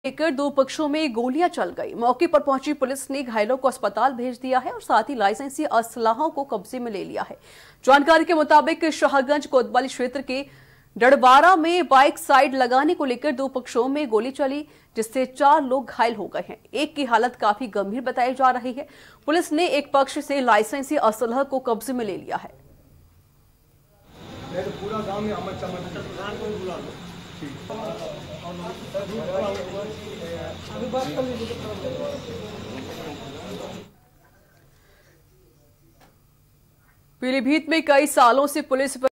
लेकर दो पक्षों में गोलियां चल गई। मौके पर पहुंची पुलिस ने घायलों को अस्पताल भेज दिया है और साथ ही लाइसेंसी असलाहों को कब्जे में ले लिया है। जानकारी के मुताबिक शाहगंज कोतवाली क्षेत्र के डड़वारा में बाइक साइड लगाने को लेकर दो पक्षों में गोली चली, जिससे 4 लोग घायल हो गए हैं। एक की हालत काफी गंभीर बताई जा रही है। पुलिस ने एक पक्ष से लाइसेंसी असलह को कब्जे में ले लिया है। पूरा गांव में पीलीभीत में कई सालों से पुलिस